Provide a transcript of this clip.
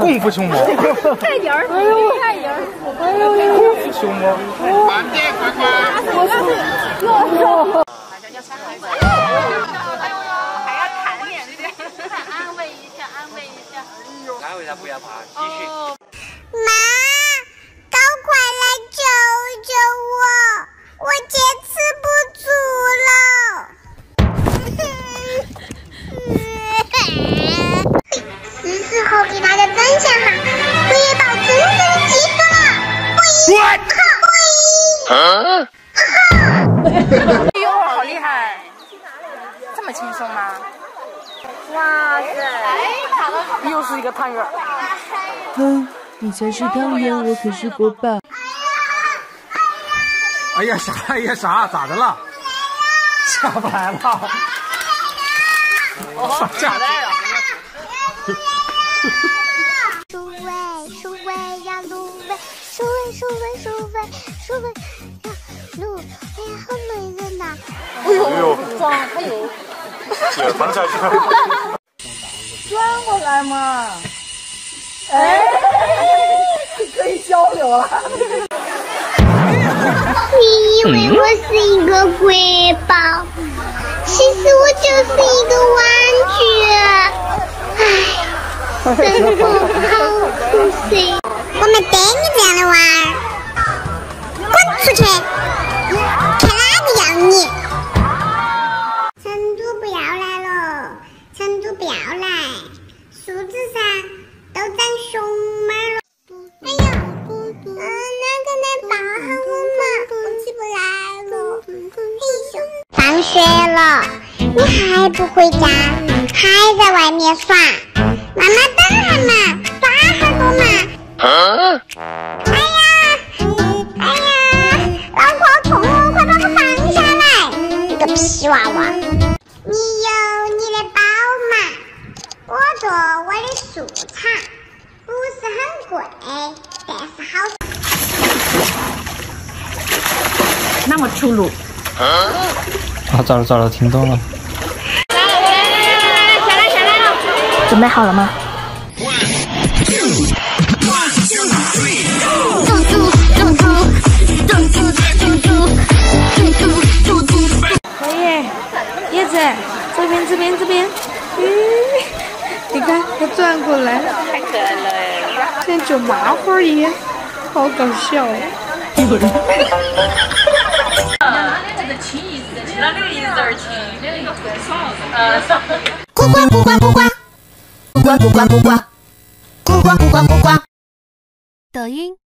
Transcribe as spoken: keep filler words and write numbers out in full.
功夫熊猫。 快点儿！哎呦，快点儿！哎呦， 功夫熊猫。 慢点，快快！ 还要弹脸的，安慰一下，安慰一下。 安慰他不要怕，继续。 妈，赶快来救救我，我坚持不住了。是时候给大家分享哈瑰宝真正的技术了。不一， 哎呦，好厉害！这么轻松吗？哇塞！又是一个汤圆。 哼，你才是汤圆，我可是锅巴。 哎呀，啥？哎呀，啥？咋的了？下不来了。 哦，下来了。 鼠尾，鼠尾呀，芦苇，鼠尾，鼠尾，鼠尾，鼠尾呀，芦，哎呀，好累人呐！ 哎呦，装还有。 也放下去了。 转过来嘛。哎，可以交流了。 你以为我是一个瑰宝，其实我就是一个玩具。唉，生活好苦涩。我们得你这样的娃儿，滚出去！看哪个要你？成都不要来了，成都不要来，树枝上都长熊猫了。哎呀，嗯，哪个来抱下我嘛？我起不来了。嘿咻，放学了，你还不回家，还在外面耍？妈妈等下嘛，耍好多嘛。啊！哎呀，哎呀，脑壳痛哦，快把我放下来！你个皮娃娃，你有你的宝马，我做我的素茶，不是很贵，但是好。 那么粗鲁。 啊，找了找了，听懂了。 来来来来来，下来下来了。准备好了吗？可以，叶子，这边这边这边。嗯，你看它转过来，太可爱了哎，像九麻花一样，好搞笑。这个亲一直亲，那个一直儿亲，那个很爽。呃， 呱呱呱呱呱呱，呱呱呱呱呱呱呱呱呱呱呱。 抖音。